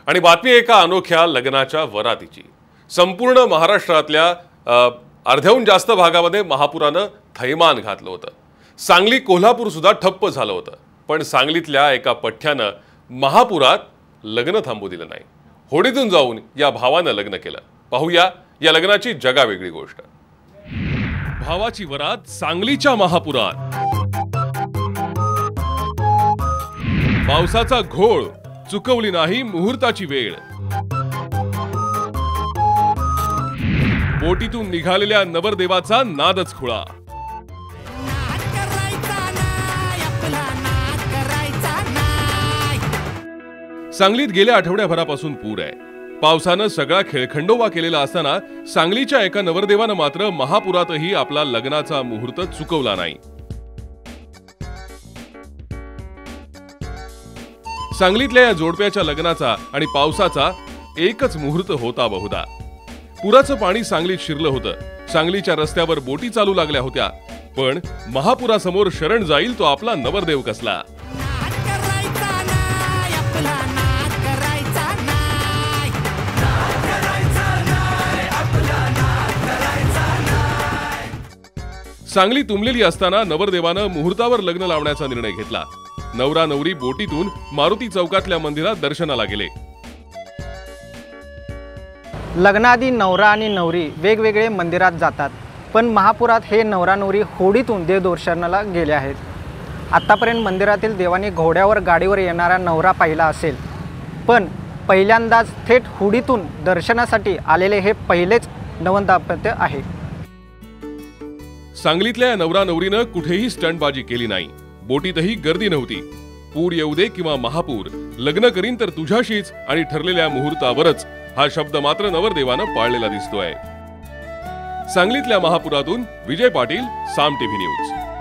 आणि बातमी एका अनोख्या लग्नाच्या वरातीची। संपूर्ण महाराष्ट्रातल्या अर्ध्याहून जास्त भागामध्ये महापुरानं थैमान घातलं होतं। सांगली कोल्हापूर सुद्धा ठप्प झालं होतं। पण सांगलीतल्या एका पठ्ठ्यानं महापुरात लग्न थांबू दिलं नाही। होडीतून जाऊन या भावानं लग्न केलं। पाहूया या लग्नाची जगावेगळी गोष्ट। भावाची वरात सांगलीच्या महापुरात। पावसाचा घोळ, चुकवली नाही मुहूर्ताची वेळ। बोटीतून निघालेल्या नवरदेवाचा नादच खुळा। सांगलीत गेल्या आठवड्याभरापासून पूर आहे। पावसानं सगळा खेळखंडोबा केलेला असताना सांगलीच्या एका नवरदेवानं मात्र महापुरातही आपला लग्नाचा मुहूर्त चुकवला नाही। सांगलीतल्या या जोडप्याच्या लग्नाचा आणि पावसाचा एकच मुहूर्त होता बहुधा। पुराचं पाणी सांगलीत शिरलं होतं। सांगलीच्या रस्त्यावर बोटी चालू लागल्या होत्या। पण महापुरासमोर शरण जाईल तो आपला नवरदेव कसला। सांगली तुंबलेली असताना नवरदेवानं मुहूर्तावर लग्न लावण्याचा निर्णय घेतला। नवरा नवरी बोटीतून मारुती चौकातल्या मंदिरात दर्शनाला गेले। लग्नाआधी नवरा आणि नवरी वेगवेगळे मंदिरात जातात, पण महापुरात हे नवरा नवरी होडीतून देवदर्शनाला गेले आहेत। आतापर्यंत मंदिरातील देवानी घोड्यावर गाडीवर येणारा नवरा पाहिला असेल, पण पहिल्यांदाच थेट होडीतून दर्शनासाठी आलेले हे पहिलेच नवं दाम्पत्य आहे। सांगलीतल्या नवरा नवरीनं कुठेही स्टंटबाजी केली नाही। बोटीतही गर्दी नव्हती। पूर येऊ दे किंवा महापूर, लग्न करीन तर तुझ्याशीच आणि ठरलेल्या मुहूर्तावरच हा शब्द मात्र नवरदेवानं पाळलेला दिसतोय। सांगलीतल्या महापुरातून विजय पाटील, साम टीव्ही न्यूज।